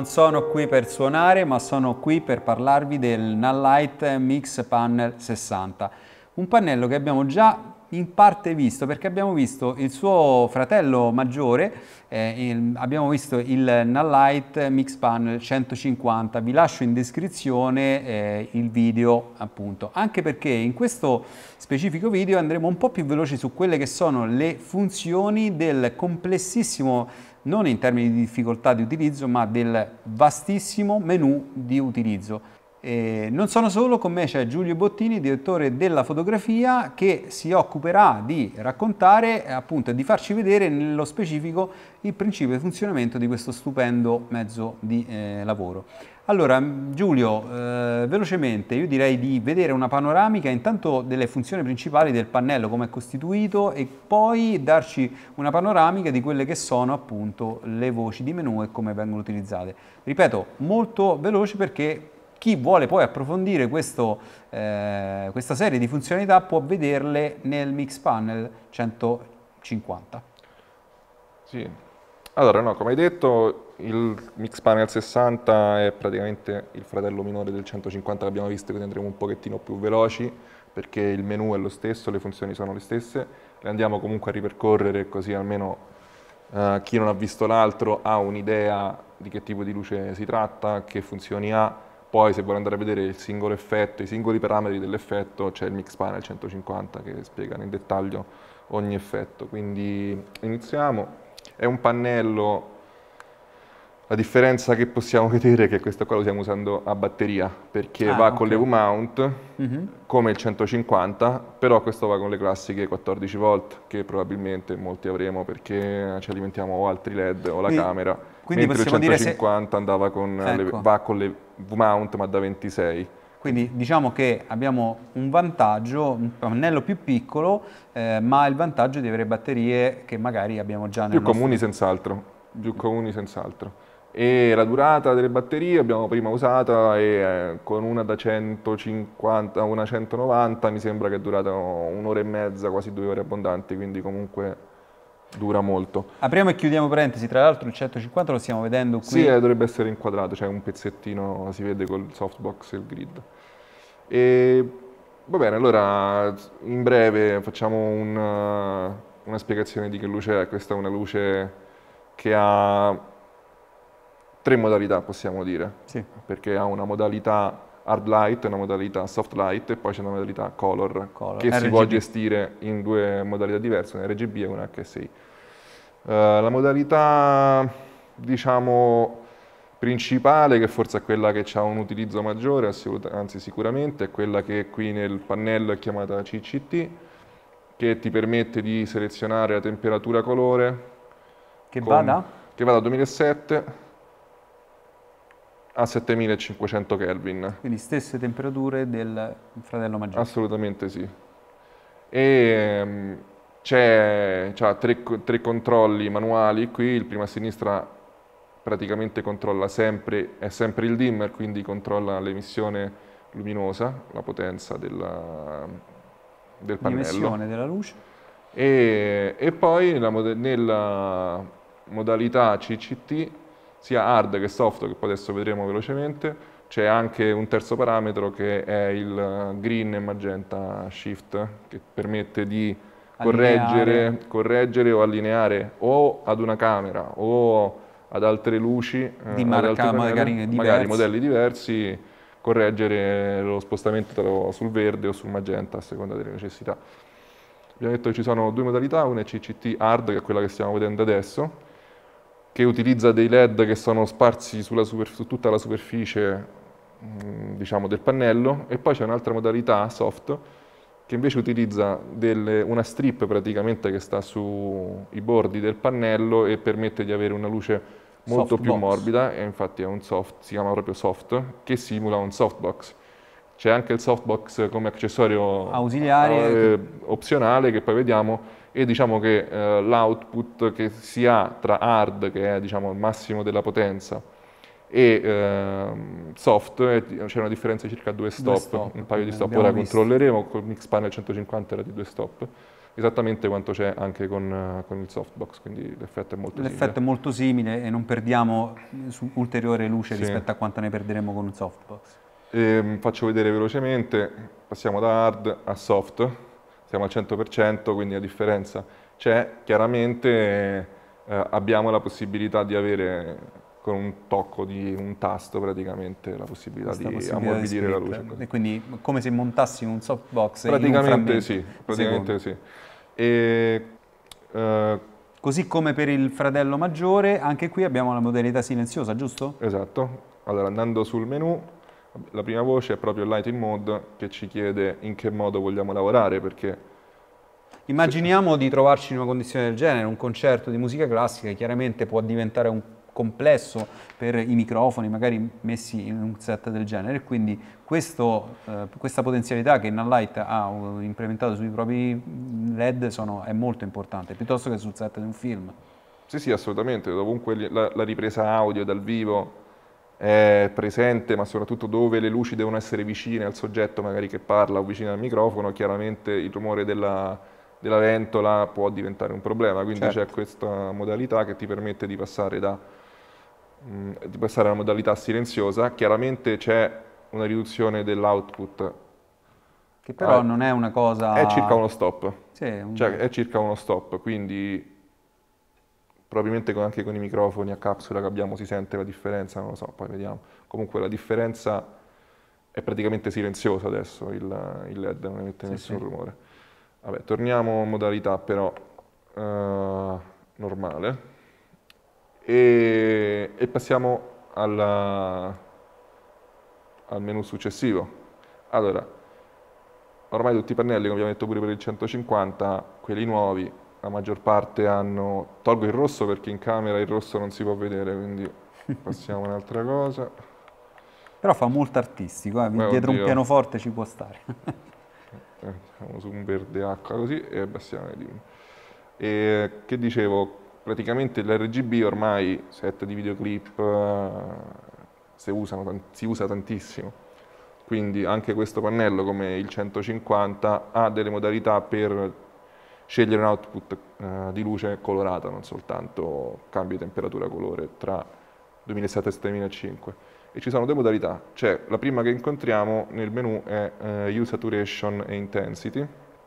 non sono qui per suonare, ma sono qui per parlarvi del Nalight Mix Panel 60. Un pannello che abbiamo già in parte visto, perché abbiamo visto il suo fratello maggiore, abbiamo visto il Nalight Mix Panel 150. Vi lascio in descrizione il video, appunto, anche perché in questo specifico video andremo un po' più veloci su quelle che sono le funzioni del complessissimo, non in termini di difficoltà di utilizzo, ma del vastissimo menu di utilizzo. Non sono solo, con me c'è Giulio Bottini, direttore della fotografia, che si occuperà di raccontare appunto e di farci vedere nello specifico il principio di funzionamento di questo stupendo mezzo di lavoro. Allora Giulio, velocemente io direi di vedere una panoramica intanto delle funzioni principali del pannello, come è costituito, e poi darci una panoramica di quelle che sono appunto le voci di menu e come vengono utilizzate. Ripeto, molto veloci perché chi vuole poi approfondire questa serie di funzionalità può vederle nel Mix Panel 150. Sì, allora no, come hai detto, il Mix Panel 60 è praticamente il fratello minore del 150 che abbiamo visto, quindi andremo un pochettino più veloci perché il menu è lo stesso, le funzioni sono le stesse, le andiamo comunque a ripercorrere così almeno chi non ha visto l'altro ha un'idea di che tipo di luce si tratta, che funzioni ha. Poi se vuole andare a vedere il singolo effetto, i singoli parametri dell'effetto, c'è il Mix Panel 150 che spiega nel dettaglio ogni effetto. Quindi iniziamo. È un pannello, la differenza che possiamo vedere è che questo qua lo stiamo usando a batteria, perché va con le V-mount, come il 150, però questo va con le classiche 14 volt, che probabilmente molti avremo perché ci alimentiamo o altri LED o la camera. Quindi mentre il possiamo 150 andava con va con le V-mount ma da 26. Quindi diciamo che abbiamo un vantaggio, un pannello più piccolo, ma il vantaggio di avere batterie che magari abbiamo già nel nostro... più comuni senz'altro. E la durata delle batterie abbiamo prima usata e con una da 150 a una 190 mi sembra che è durata un'ora e mezza, quasi 2 ore abbondanti, quindi comunque dura molto. Apriamo e chiudiamo parentesi, tra l'altro il 150 lo stiamo vedendo qui. Sì, dovrebbe essere inquadrato, c'è un pezzettino, si vede col softbox e il grid. E va bene, allora in breve facciamo una spiegazione di che luce è. Questa è una luce che ha 3 modalità, possiamo dire, sì, perché ha una modalità hard light, una modalità soft light e poi c'è una modalità color che RGB. Si può gestire in 2 modalità diverse, una RGB e una HSI. La modalità, diciamo, principale, che forse è quella che ha un utilizzo maggiore, anzi sicuramente, è quella che qui nel pannello è chiamata CCT, che ti permette di selezionare la temperatura colore che va da 2007 a 7500 Kelvin. Quindi stesse temperature del fratello maggiore. Assolutamente sì. E c'ha 3 controlli manuali qui, il primo a sinistra praticamente controlla sempre, è sempre il dimmer, quindi controlla l'emissione luminosa, la potenza del pannello. L'emissione della luce. E poi nella modalità CCT, sia hard che soft, che poi adesso vedremo velocemente, c'è anche un terzo parametro che è il green e magenta shift, che permette di correggere o allineare o ad una camera o ad altre luci, di magari modelli diversi, correggere lo spostamento sul verde o sul magenta a seconda delle necessità. Abbiamo detto che ci sono 2 modalità, una è CCT hard, che è quella che stiamo vedendo adesso, che utilizza dei LED che sono sparsi su tutta la superficie diciamo, del pannello, e poi c'è un'altra modalità soft che invece utilizza una strip praticamente che sta sui bordi del pannello e permette di avere una luce molto più morbida, e infatti è un soft, si chiama proprio soft, che simula un softbox. C'è anche il softbox come accessorio ausiliare opzionale che poi vediamo, e diciamo che l'output che si ha tra hard, che è diciamo il massimo della potenza, e soft, c'è una differenza di circa 2 stop, un paio di stop, ora controlleremo, col Mix Panel 150 era di 2 stop, esattamente quanto c'è anche con il softbox, quindi l'effetto è molto simile. L'effetto è molto simile e non perdiamo ulteriore luce Sì. rispetto a quanto ne perderemo con un softbox. Faccio vedere velocemente, passiamo da hard a soft, siamo al 100%, quindi la differenza c'è. Chiaramente abbiamo la possibilità di avere con un tocco di un tasto praticamente la possibilità Questa di possibilità di ammorbidire la split. luce. E quindi come se montassimo un softbox in un Praticamente frammento sì, di praticamente secondo. sì. E, eh, Così come per il fratello maggiore, anche qui abbiamo la modalità silenziosa, giusto? esatto. Allora, andando sul menu, la prima voce è proprio Lighting Mode che ci chiede in che modo vogliamo lavorare, perché Immaginiamo di trovarci in una condizione del genere, un concerto di musica classica chiaramente può diventare un complesso per i microfoni, magari messi in un set del genere, e quindi questa potenzialità che Nalight ha implementato sui propri LED è molto importante, piuttosto che sul set di un film. sì, sì, assolutamente. Ovunque la ripresa audio dal vivo è presente, ma soprattutto dove le luci devono essere vicine al soggetto magari che parla o vicine al microfono, chiaramente il rumore della ventola può diventare un problema. Quindi c'è Certo. questa modalità che ti permette di passare di passare alla modalità silenziosa. Chiaramente c'è una riduzione dell'output. Che però non è una È circa cosa... uno stop. Sì, Cioè è circa uno stop, quindi probabilmente anche con i microfoni a capsula che abbiamo si sente la differenza, non lo so, poi vediamo. Comunque la differenza è praticamente silenziosa adesso, il LED non emette nessun rumore. Vabbè, torniamo in modalità però normale e passiamo al menu successivo. Allora, ormai tutti i pannelli, come abbiamo detto pure per il 150, quelli nuovi, la maggior parte hanno... Tolgo il rosso perché in camera il rosso non si può vedere, quindi passiamo a un'altra cosa. Però fa molto artistico, Beh, dietro un oddio. pianoforte ci può stare. Siamo su un verde acqua così e abbassiamo le dim. E che dicevo, praticamente l'RGB ormai, set di videoclip, si usa tantissimo. Quindi anche questo pannello, come il 150, ha delle modalità per scegliere un output di luce colorata, non soltanto cambio di temperatura colore tra 2007 e 2005. E ci sono due modalità, cioè la prima che incontriamo nel menu è Hue Saturation e Intensity.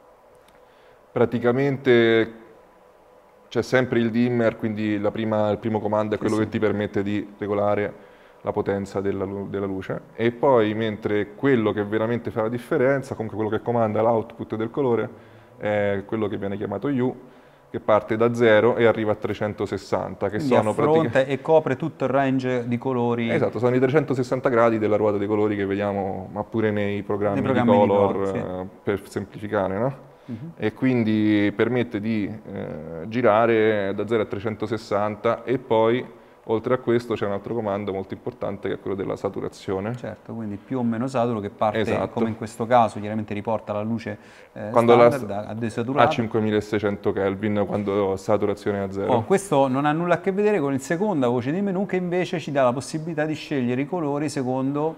Praticamente c'è sempre il dimmer, quindi il primo comando è quello che ti permette di regolare la potenza della luce. E poi mentre quello che veramente fa la differenza, comunque quello che comanda l'output del colore, è quello che viene chiamato Hue, che parte da 0 e arriva a 360, che Quindi sono affronta e copre tutto il range di colori Esatto, sono i 360 gradi della ruota dei colori che vediamo, ma pure nei nei programmi di programmi di color, color, sì. per semplificare, no? E quindi permette di girare da 0 a 360 e poi, oltre a questo, c'è un altro comando molto importante che è quello della saturazione. Certo, quindi più o meno saturo che parte, Esatto. come in questo caso, chiaramente riporta la luce Quando standard a a desaturata. 5600 Kelvin, quando saturazione è a 0. Questo non ha nulla a che vedere con il seconda voce di menu che invece ci dà la possibilità di scegliere i colori secondo...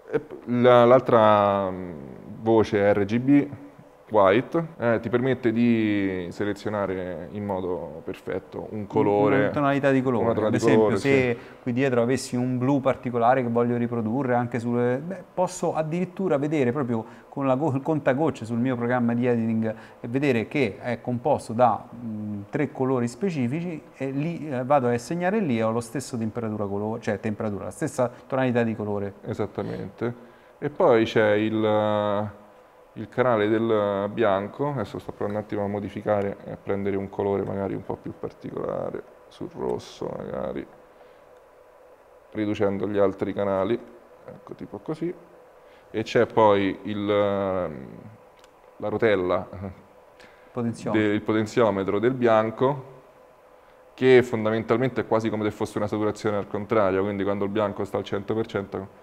L'altra voce è RGB, White, ti permette di selezionare in modo perfetto un colore, Una tonalità di colore. una tonalità Ad di esempio, colore, se sì. qui dietro avessi un blu particolare che voglio riprodurre anche sulle... posso addirittura vedere proprio con il contagocce sul mio programma di editing e vedere che è composto da 3 colori specifici e lì vado a segnare lì e ho lo stesso temperatura colore, cioè temperatura, la stessa tonalità di colore. Esattamente. E poi c'è il canale del bianco, adesso sto provando un attimo a modificare e a prendere un colore magari un po' più particolare, sul rosso magari, riducendo gli altri canali, ecco tipo così. E c'è poi la rotella, il potenziometro del bianco, che fondamentalmente è quasi come se fosse una saturazione al contrario, quindi quando il bianco sta al 100%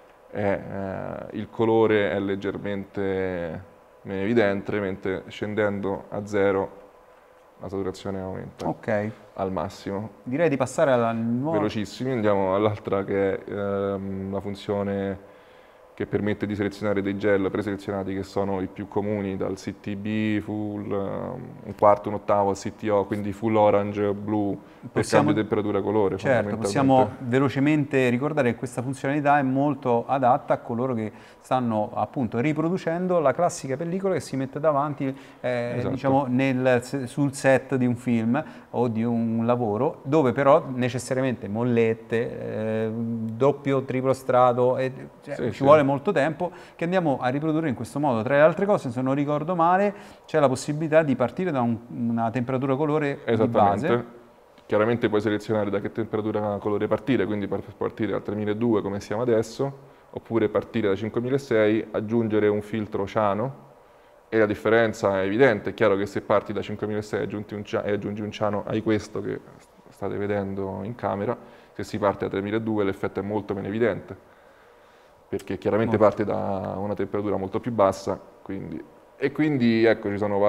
il colore è leggermente meno evidente, mentre scendendo a 0 la saturazione aumenta al massimo. Direi di passare alla nuova... Velocissimi, andiamo all'altra che è la funzione che permette di selezionare dei gel preselezionati che sono i più comuni, dal CTB, full, un quarto, un ottavo al CTO, quindi full orange, blu, per cambio temperatura colore. Certo, possiamo velocemente ricordare che questa funzionalità è molto adatta a coloro che stanno appunto riproducendo la classica pellicola che si mette davanti Esatto. diciamo sul set di un film o di un lavoro, dove però necessariamente mollette, doppio, triplo strato, ci vuole molto tempo, che andiamo a riprodurre in questo modo. Tra le altre cose, se non ricordo male, c'è la possibilità di partire da una temperatura colore di base. Chiaramente puoi selezionare da che temperatura colore partire, quindi partire da 3200 come siamo adesso, oppure partire da 5600, aggiungere un filtro ciano, e la differenza è evidente. È chiaro che se parti da 5600 e aggiungi un ciano, hai questo che state vedendo in camera. Se si parte da 3200 l'effetto è molto meno evidente, perché chiaramente parte da una temperatura molto più bassa, quindi ecco, ci sono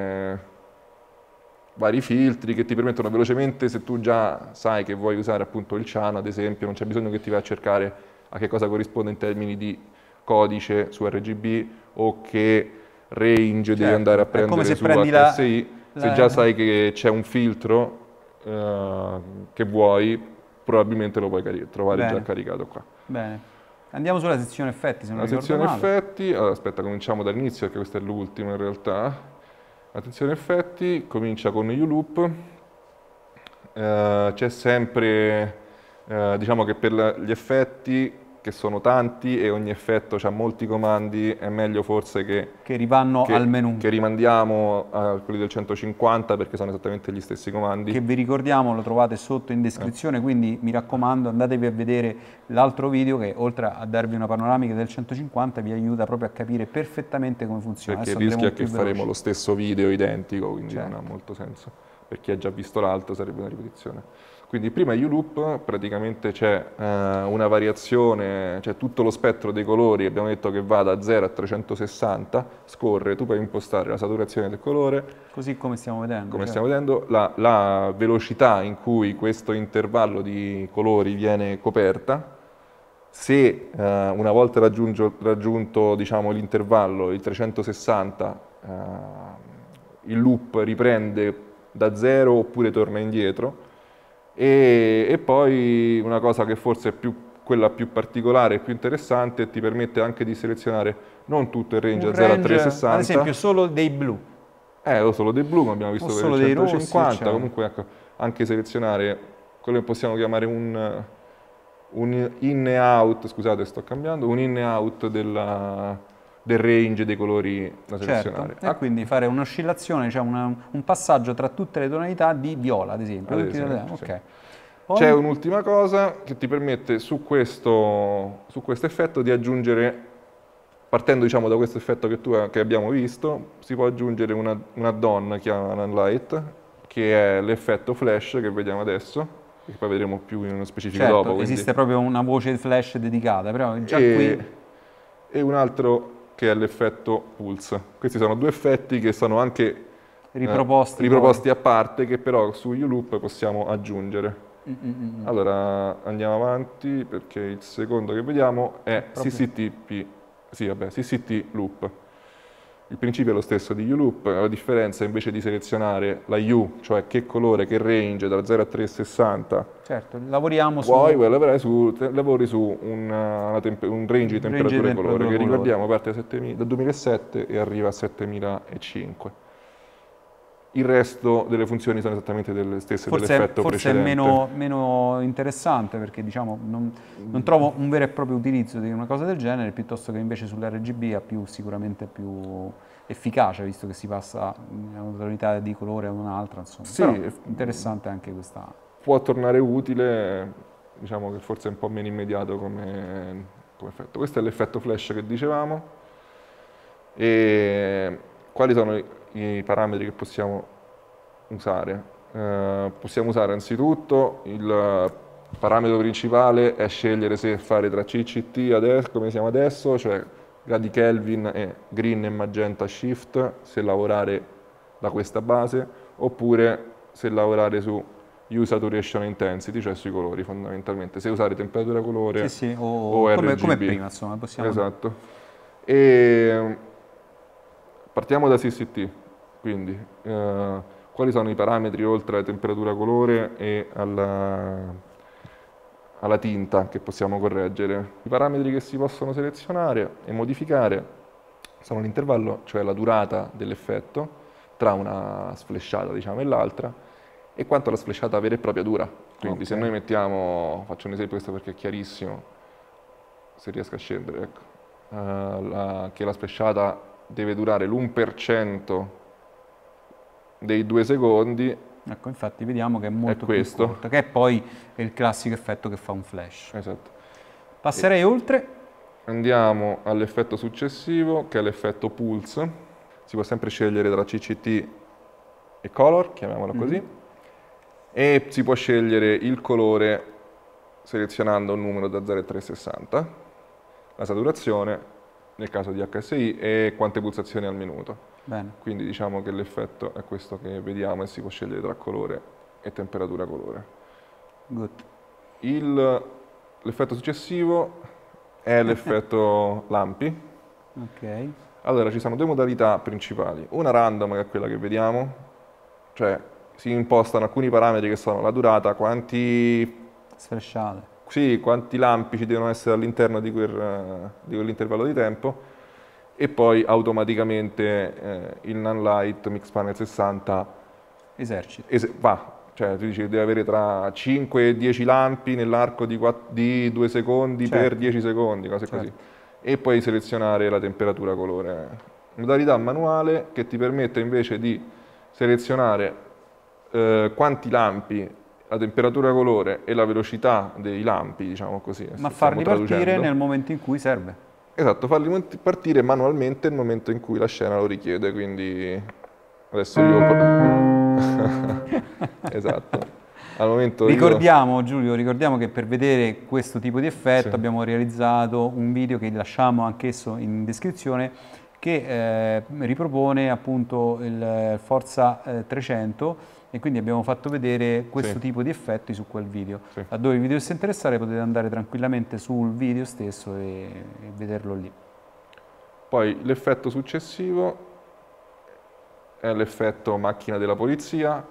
vari filtri che ti permettono velocemente, se tu già sai che vuoi usare appunto il ciano, ad esempio, non c'è bisogno che ti vai a cercare a che cosa corrisponde in termini di codice su RGB o che range devi andare a prendere su HSI. Se già sai che c'è un filtro che vuoi, probabilmente lo puoi trovare già caricato qua. Bene. Andiamo sulla sezione effetti, se non ricordo male. La sezione effetti, allora, aspetta, cominciamo dall'inizio perché questa è l'ultima in realtà. La sezione effetti comincia con U-Loop. C'è sempre, diciamo che per gli effetti, che sono tanti e ogni effetto ha molti comandi, è meglio forse che rivanno al menu. Che rimandiamo a quelli del 150 perché sono esattamente gli stessi comandi. Che vi ricordiamo lo trovate sotto in descrizione, quindi mi raccomando andatevi a vedere l'altro video che oltre a darvi una panoramica del 150 vi aiuta proprio a capire perfettamente come funziona. Perché rischia che faremo lo stesso video identico, quindi non ha molto senso. Per chi ha già visto l'altro sarebbe una ripetizione. Quindi prima U-Loop praticamente c'è una variazione, c'è tutto lo spettro dei colori, abbiamo detto che va da 0 a 360, scorre, tu puoi impostare la saturazione del colore. Così come stiamo vedendo. Come stiamo vedendo, la velocità in cui questo intervallo di colori viene coperta. Se una volta raggiunto diciamo, l'intervallo, il 360, il loop riprende da 0 oppure torna indietro. E poi una cosa che forse è quella più particolare e più interessante, ti permette anche di selezionare non tutto il range da 0 a 360. Ad esempio solo dei blu. O solo dei blu, come abbiamo visto per il 150, rossi, comunque ecco, anche selezionare quello che possiamo chiamare un in e out, scusate sto cambiando, un in e out del range dei colori da selezionare. E quindi fare un'oscillazione, cioè un passaggio tra tutte le tonalità di viola, ad esempio. C'è un'ultima cosa che ti permette su questo effetto di aggiungere, partendo diciamo, da questo effetto che abbiamo visto, si può aggiungere un add-on chiamato Nunlight, che è l'effetto flash che vediamo adesso, che poi vedremo più in uno specifico dopo. Quindi... esiste proprio una voce flash dedicata, però già qui... E un altro che è l'effetto pulse. Questi sono due effetti che sono anche riproposti a parte, che però su U-Loop possiamo aggiungere. Allora andiamo avanti perché il secondo che vediamo è CCT Loop. Il principio è lo stesso di U-Loop, la differenza invece di selezionare la U, cioè che colore, che range da 0 a 360. Certo, lavoriamo lavori su un range di temperatura e colore che ricordiamo parte dal 2007 e arriva a 7005. Il resto delle funzioni sono esattamente le stesse dell'effetto precedente. Forse è meno interessante perché diciamo, non trovo un vero e proprio utilizzo di una cosa del genere, piuttosto che invece sull'RGB ha sicuramente più efficacia, visto che si passa da una tonalità di colore ad un'altra. Sì, però interessante anche questa. Può tornare utile, diciamo che forse è un po' meno immediato come effetto. Questo è l'effetto flash che dicevamo. E quali sono i parametri che possiamo usare? Possiamo usare anzitutto il parametro principale è scegliere se fare tra CCT adesso, come siamo adesso, cioè gradi Kelvin e green e magenta shift, se lavorare da questa base, oppure se lavorare su use saturation intensity, cioè sui colori fondamentalmente, se usare temperatura colore Sì, sì, o come RGB. prima, insomma, possiamo... Esatto. E partiamo da CCT, quindi quali sono i parametri oltre alla temperatura colore e alla tinta che possiamo correggere? I parametri che si possono selezionare e modificare sono l'intervallo, cioè la durata dell'effetto, tra una sflashata diciamo, e l'altra, e quanto la sflashata vera e propria dura. Quindi se noi mettiamo, faccio un esempio questo perché è chiarissimo, se riesco a scendere, ecco, che la sflashata deve durare l'1% dei 2 secondi, Ecco, infatti vediamo che è molto più questo. corta, che è poi il classico effetto che fa un flash. Esatto. Passerei oltre. Andiamo all'effetto successivo, che è l'effetto pulse. Si può sempre scegliere tra CCT e color, chiamiamolo così, e si può scegliere il colore selezionando un numero da 0 a 360, la saturazione nel caso di HSI e quante pulsazioni al minuto. Bene. Quindi diciamo che l'effetto è questo che vediamo e si può scegliere tra colore e temperatura colore. Good. L'effetto successivo è l'effetto lampi. Ok. Allora, ci sono 2 modalità principali. Una random, che è quella che vediamo, cioè si impostano alcuni parametri che sono la durata, quanti Sfresciate. sì, quanti lampi ci devono essere all'interno di quell'intervallo di tempo, e poi automaticamente il Nanlite Mixpanel 60 Esercita. va. Cioè tu dici che deve avere tra 5 e 10 lampi nell'arco di 2 secondi per 10 secondi, cose così. E poi selezionare la temperatura colore. Modalità manuale che ti permette invece di selezionare quanti lampi, la temperatura colore e la velocità dei lampi, diciamo così. Ma farli partire nel momento in cui serve. Esatto, farli partire manualmente nel momento in cui la scena lo richiede, quindi adesso io... Esatto. Al momento ricordiamo, Giulio, ricordiamo che per vedere questo tipo di effetto abbiamo realizzato un video che lasciamo anch'esso in descrizione, che ripropone appunto il Forza 300, e quindi abbiamo fatto vedere questo tipo di effetti su quel video. Laddove vi dovesse interessare potete andare tranquillamente sul video stesso e vederlo lì. Poi l'effetto successivo è l'effetto macchina della polizia.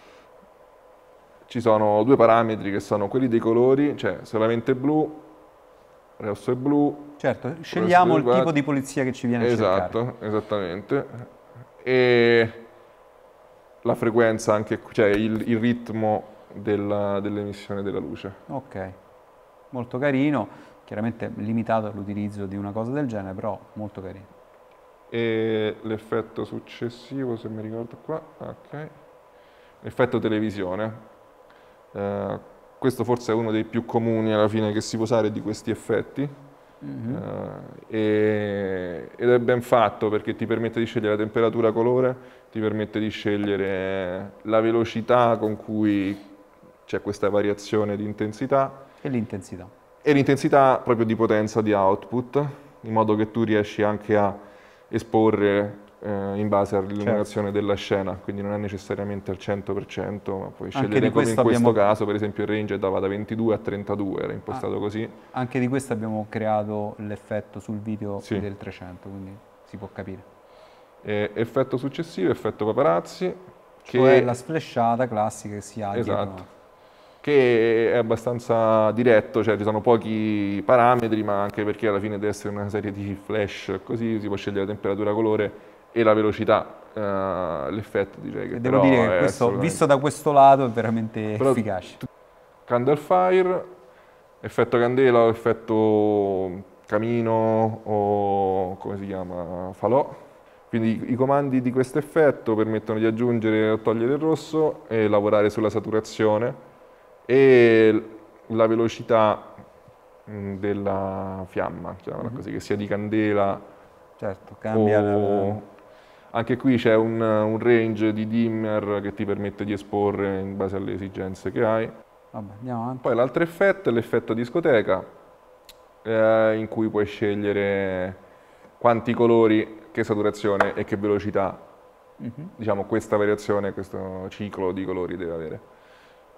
Ci sono 2 parametri che sono quelli dei colori, cioè solamente blu, rosso e blu. Certo, scegliamo il tipo di polizia che ci viene a cercare. Esatto, esattamente. E la frequenza anche, cioè il ritmo dell'emissione della luce. Ok, molto carino, chiaramente limitato all'utilizzo di una cosa del genere, però molto carino. E l'effetto successivo, se mi ricordo qua, ok, l'effetto televisione. Questo forse è uno dei più comuni alla fine che si può usare di questi effetti. Ed è ben fatto perché ti permette di scegliere la temperatura colore, ti permette di scegliere la velocità con cui c'è questa variazione di intensità e l'intensità. E l'intensità proprio di potenza di output, in modo che tu riesci anche a esporre in base all'illuminazione della scena, quindi non è necessariamente al 100%, ma puoi scegliere come in questo caso, per esempio il range andava da 22 a 32, era impostato così. Anche di questo abbiamo creato l'effetto sul video del 300, quindi si può capire. Effetto successivo, effetto paparazzi. Cioè la splashata classica che si ha dietro. Che è abbastanza diretto, cioè ci sono pochi parametri, ma anche perché alla fine deve essere una serie di flash, così si può scegliere la temperatura colore e la velocità, l'effetto direi che devo dire che questo, visto da questo lato, è veramente efficace. Candle fire, effetto candela o effetto camino o come si chiama, falò. Quindi i comandi di questo effetto permettono di aggiungere o togliere il rosso e lavorare sulla saturazione e la velocità della fiamma, chiamiamola così, che sia di candela. Certo, cambia anche qui c'è un range di dimmer che ti permette di esporre in base alle esigenze che hai. Vabbè, andiamo avanti. Poi l'altro effetto è l'effetto discoteca, in cui puoi scegliere quanti colori, che saturazione e che velocità, diciamo, questa variazione, questo ciclo di colori deve avere.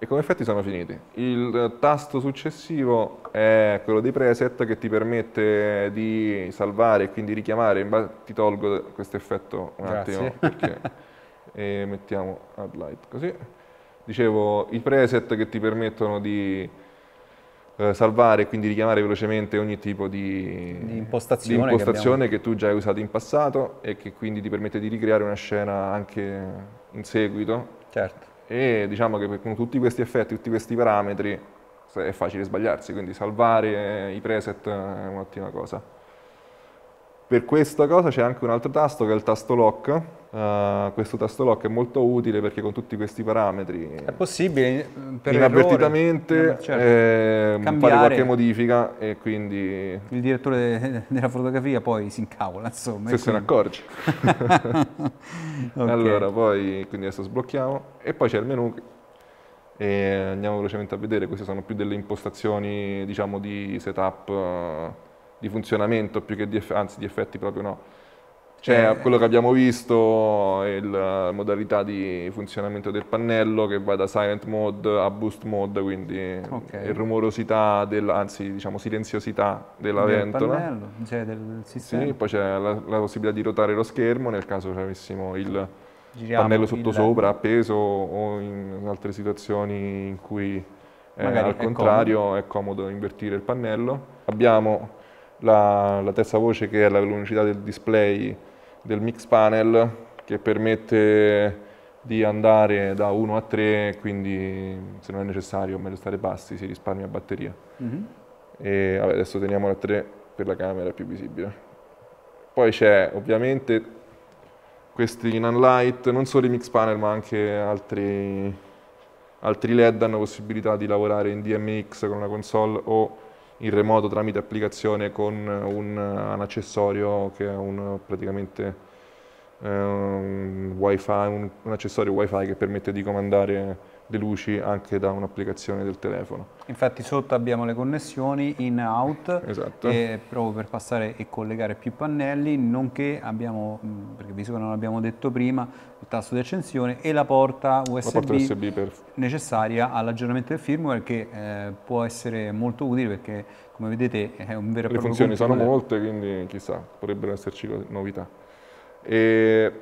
E come effetti sono finiti. Il tasto successivo è quello dei preset che ti permette di salvare e quindi richiamare. Ti tolgo questo effetto un attimo Grazie. perché mettiamo add light così. Dicevo, i preset che ti permettono di salvare e quindi richiamare velocemente ogni tipo Di di impostazione che abbiamo. impostazione che tu già hai usato in passato e che quindi ti permette di ricreare una scena anche in seguito. Certo. E diciamo che con tutti questi effetti, tutti questi parametri, è facile sbagliarsi, quindi salvare i preset è un'ottima cosa. Per questa cosa c'è anche un altro tasto che è il tasto lock. Questo tasto lock è molto utile perché con tutti questi parametri È possibile per inavvertitamente errore, certo, fare cambiare. qualche modifica e quindi Il direttore della fotografia poi si incavola, insomma. se E se ne quindi... accorge. Ok. Allora, poi quindi adesso sblocchiamo e poi c'è il menu e andiamo velocemente a vedere. Queste sono più delle impostazioni, diciamo, di setup, di funzionamento più che anzi di effetti proprio no. C'è quello che abbiamo visto, la modalità di funzionamento del pannello che va da silent mode a boost mode, quindi Ok. rumorosità, anzi diciamo silenziosità della Del ventola. pannello, cioè del sistema. Sì, poi c'è la possibilità di ruotare lo schermo nel caso avessimo il Giriamo pannello il sottosopra LED. appeso o in altre situazioni in cui Magari al è comodo. contrario è comodo invertire il pannello. Abbiamo la terza voce che è la luminosità del display del mix panel che permette di andare da 1 a 3, quindi se non è necessario è meglio stare bassi, si risparmia batteria. Mhm. E vabbè, adesso teniamo la 3 per la camera è più visibile. Poi c'è ovviamente questi Nanlite, non solo i mix panel ma anche altri LED hanno possibilità di lavorare in DMX con una console o in remoto tramite applicazione con un accessorio che è praticamente un wifi, un accessorio wifi che permette di comandare le luci anche da un'applicazione del telefono. Infatti sotto abbiamo le connessioni in-out Esatto. proprio per passare e collegare più pannelli, nonché abbiamo, perché visto che non l'abbiamo detto prima, il tasto di accensione e la porta La porta USB USB per... necessaria all'aggiornamento del firmware che può essere molto utile perché come vedete è un vero e Le proprio funzioni sono computer. molte, quindi chissà, potrebbero esserci novità. E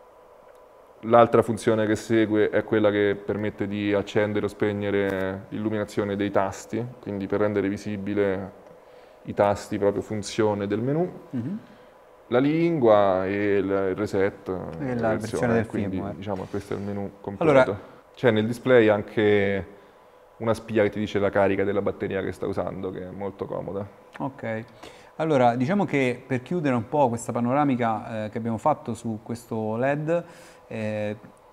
l'altra funzione che segue è quella che permette di accendere o spegnere l'illuminazione dei tasti, quindi per rendere visibile i tasti proprio funzione del menu, Mhm. la lingua e il reset, E la la versione del quindi firmware. diciamo che questo è il menu Allora, completo. C'è nel display anche una spia che ti dice la carica della batteria che sta usando, che è molto comoda. ok. Allora, diciamo che per chiudere un po' questa panoramica che abbiamo fatto su questo LED, eh,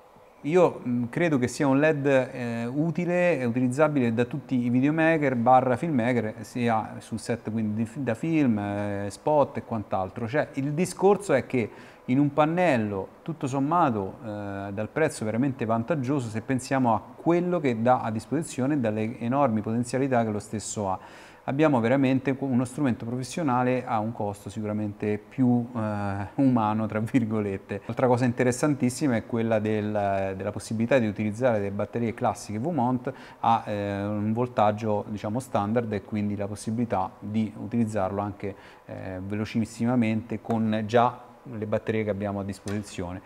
io credo che sia un LED utile e utilizzabile da tutti i videomaker barra filmmaker, sia su set quindi da film, spot e quant'altro. Cioè, il discorso è che in un pannello, tutto sommato, dal prezzo veramente vantaggioso, se pensiamo a quello che dà a disposizione e dalle enormi potenzialità che lo stesso ha. Abbiamo veramente uno strumento professionale a un costo sicuramente più umano, tra virgolette. Altra cosa interessantissima è quella della possibilità di utilizzare delle batterie classiche VMont a un voltaggio diciamo standard e quindi la possibilità di utilizzarlo anche velocissimamente con già le batterie che abbiamo a disposizione.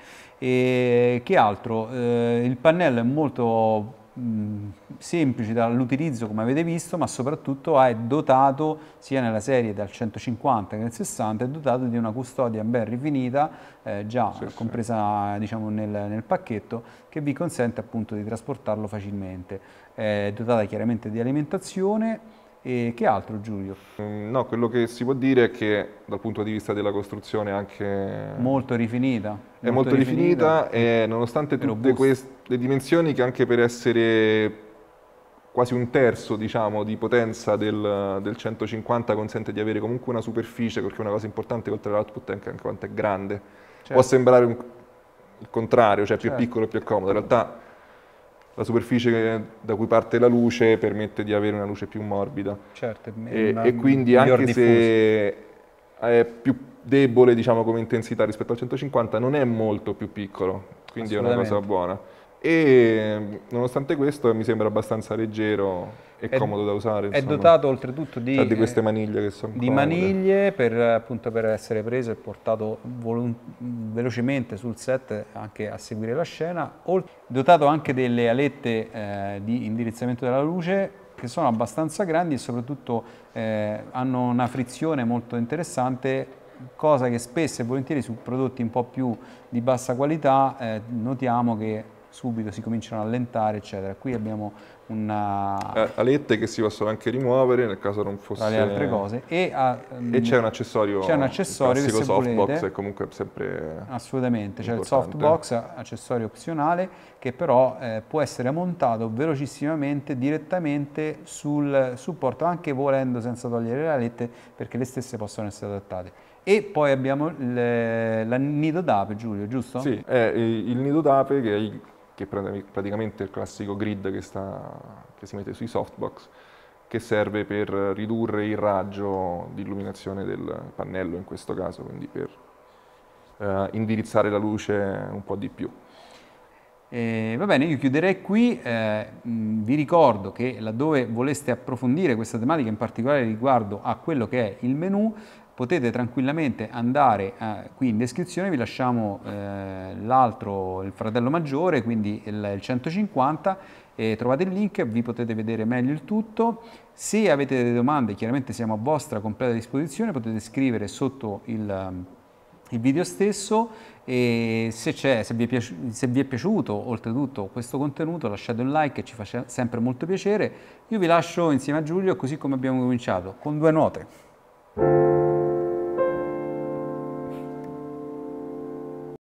E che altro? Il pannello è molto semplice dall'utilizzo come avete visto, ma soprattutto è dotato sia nella serie dal 150 che nel 60 è dotato di una custodia ben rifinita già Sì, sì. compresa diciamo nel pacchetto che vi consente appunto di trasportarlo facilmente. È dotata chiaramente di alimentazione. E che altro, Giulio? No, quello che si può dire è che dal punto di vista della costruzione anche Molto rifinita. è molto rifinita e e nonostante tutte robusta. queste dimensioni che anche per essere quasi un terzo, diciamo, di potenza del 150 consente di avere comunque una superficie, perché una cosa importante oltre all'output è anche quanto è grande. Certo. Può sembrare il contrario, cioè più Certo. piccolo e più comodo, in realtà la superficie da cui parte la luce permette di avere una luce più morbida. Certo, E quindi anche se è più debole, diciamo, come intensità rispetto al 150, non è molto più piccolo, quindi è una cosa buona. e nonostante questo mi sembra abbastanza leggero e comodo da usare. È Insomma. dotato oltretutto Di queste maniglie che sono di comode. maniglie per, appunto, per essere preso e portato velocemente sul set anche a seguire la scena. Dotato anche delle alette di indirizzamento della luce che sono abbastanza grandi e soprattutto hanno una frizione molto interessante, cosa che spesso e volentieri su prodotti un po' più di bassa qualità notiamo che subito si cominciano a allentare, eccetera. Qui abbiamo una... alette che si possono anche rimuovere nel caso non fosse... tra le altre cose. E c'è un accessorio, c'è un accessorio che, se softbox, volete, è comunque sempre assolutamente, c'è il importante. softbox, accessorio opzionale, che però può essere montato velocissimamente direttamente sul supporto, anche volendo senza togliere le alette, perché le stesse possono essere adattate. E poi abbiamo la nido d'ape, Giulio, giusto? Sì, è il nido d'ape che è praticamente il classico grid che si mette sui softbox, che serve per ridurre il raggio di illuminazione del pannello in questo caso, quindi per indirizzare la luce un po' di più. Va bene, io chiuderei qui, vi ricordo che laddove voleste approfondire questa tematica, in particolare riguardo a quello che è il menu, potete tranquillamente andare qui in descrizione, vi lasciamo l'altro, il fratello maggiore, quindi il 150, trovate il link, vi potete vedere meglio il tutto. Se avete delle domande, chiaramente siamo a vostra completa disposizione, potete scrivere sotto il video stesso, e se vi è piaciuto oltretutto questo contenuto, lasciate un like, che ci fa sempre molto piacere. Io vi lascio insieme a Giulio, così come abbiamo cominciato, con 2 note.